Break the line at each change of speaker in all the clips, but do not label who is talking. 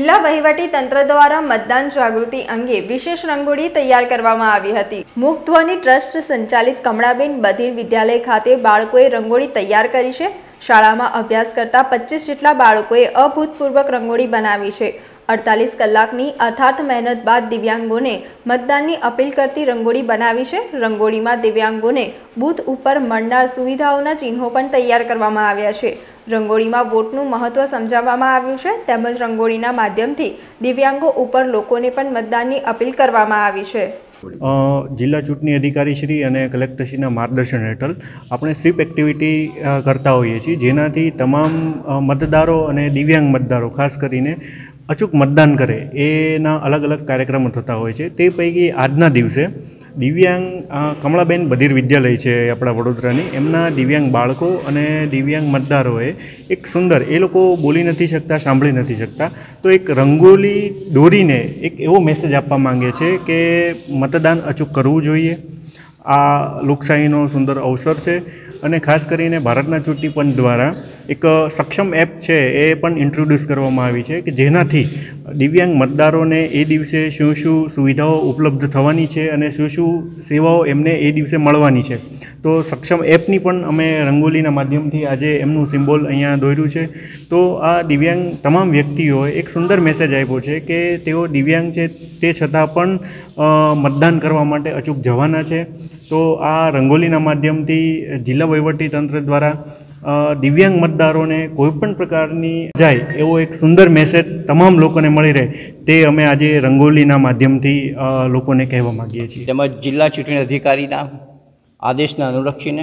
જિલ્લા વહીવટી તંત્ર દ્વારા મતદાન જાગૃતિ અંગે વિશેષ રંગોળી તૈયાર કરવામાં આવી હતી। મુક્તધ્વનિ ટ્રસ્ટ સંચાલિત કમળાબેન બધીર વિદ્યાલય ખાતે બાળકોએ રંગોળી તૈયાર કરી છે। શાળામાં અભ્યાસ કરતા 25 જેટલા બાળકોએ અભૂતપૂર્વક રંગોળી બનાવી છે। 48 કલાકની અથાર્થ મહેનત બાદ દિવ્યાંગોને મતદાનની અપીલ કરતી રંગોળી બનાવી છે। રંગોળીમાં દિવ્યાંગોને બૂથ ઉપર મળનાર સુવિધાઓના ચિહ્નો પણ તૈયાર કરવામાં આવ્યા છે। રંગોળીમાં વોટનું મહત્વ સમજાવવામાં આવ્યું છે તેમજ રંગોળીના માધ્યમથી દિવ્યાંગો ઉપર લોકોને પણ મતદાનની અપીલ કરવામાં આવી છે।
જિલ્લા ચૂંટણી અધિકારી શ્રી અને કલેક્ટરશ્રીના માર્ગદર્શન હેઠળ આપણે સ્વીપ એક્ટિવિટી કરતા હોઈએ છીએ, જેનાથી તમામ મતદારો અને દિવ્યાંગ મતદારો ખાસ કરીને અચૂક મતદાન કરે એના અલગ અલગ કાર્યક્રમો થતા હોય છે। તે પૈકી આજના દિવસે દિવ્યાંગ કમળાબેન બધીર વિદ્યાલય છે આપણા વડોદરાની, એમના દિવ્યાંગ બાળકો અને દિવ્યાંગ મતદારોએ એક સુંદર, એ લોકો બોલી નથી શકતા, સાંભળી નથી શકતા, તો એક રંગોલી દોરીને એક એવો મેસેજ આપવા માંગે છે કે મતદાન અચૂક કરવું જોઈએ। આ લોકશાહીનો સુંદર અવસર છે અને ખાસ કરીને ભારતના ચૂંટણી પંચ દ્વારા એક સક્ષમ એપ છે એ પણ ઇન્ટ્રોડ્યુસ કરવામાં આવી છે કે જેનાથી દિવ્યાંગ મતદારોને એ દિવસે શું શું સુવિધાઓ ઉપલબ્ધ થવાની છે અને શું શું સેવાઓ એમને એ દિવસે મળવાની છે। તો સક્ષમ એપની પણ અમે રંગોલીના માધ્યમથી આજે એમનું સિમ્બોલ અહીંયા દોર્યું છે। તો આ દિવ્યાંગ તમામ વ્યક્તિઓએ એક સુંદર મેસેજ આપ્યો છે કે તેઓ દિવ્યાંગ છે તે છતાં પણ મતદાન કરવા માટે અચૂક જવાના છે। તો આ રંગોલીના માધ્યમથી જિલ્લા વહીવટી તંત્ર દ્વારા દિવ્યાંગ મતદારોને કોઈપણ પ્રકારની જાય એવો એક સુંદર મેસેજ તમામ લોકોને મળી રહે તે અમે આજે રંગોલીના માધ્યમથી લોકોને કહેવા માગીએ છીએ।
તેમજ જિલ્લા ચૂંટણી અધિકારીના આદેશને અનુલક્ષીને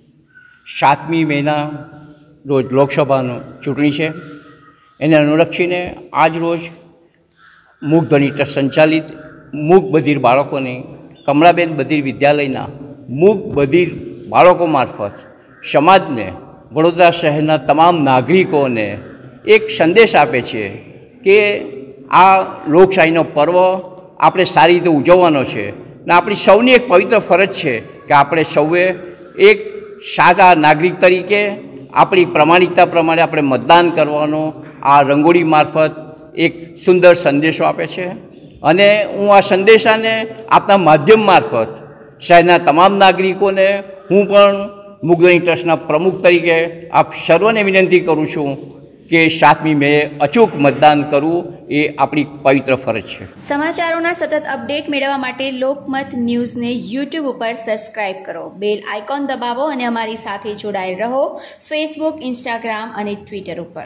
7મી મેના રોજ લોકસભાનું ચૂંટણી છે, એને અનુલક્ષીને આજ રોજ મુક્તધ્વનિ ટ્રસ્ટ સંચાલિત મૂક બધીર બાળકોની કમળાબેન બધીર વિદ્યાલયના મૂક બધીર બાળકો મારફત સમાજને, વડોદરા શહેરના તમામ નાગરિકોને એક સંદેશ આપે છે કે આ લોકશાહીનો પર્વ આપણે સારી રીતે ઉજવવાનો છે અને આપણી સૌની એક પવિત્ર ફરજ છે કે આપણે સૌએ એક સાચા નાગરિક તરીકે આપણી પ્રમાણિકતા પ્રમાણે આપણે મતદાન કરવાનો આ રંગોળી મારફત એક સુંદર સંદેશો આપે છે। અને હું આ સંદેશાને આપના માધ્યમ મારફત શહેરના તમામ નાગરિકોને હું પણ મુક્તધ્વનિ ટ્રસ્ટના પ્રમુખ તરીકે આપ સર્વને વિનંતી કરું છું કે 7મી મે અચૂક મતદાન કરવું એ આપણી પવિત્ર ફરજ છે।
સમાચારોના સતત અપડેટ મેળવવા માટે લોકમત ન્યૂઝને યુટ્યુબ ઉપર સબસ્ક્રાઇબ કરો, બેલ આઇકોન દબાવો અને અમારી સાથે જોડાયેલ રહો ફેસબુક, ઇન્સ્ટાગ્રામ અને ટ્વિટર ઉપર।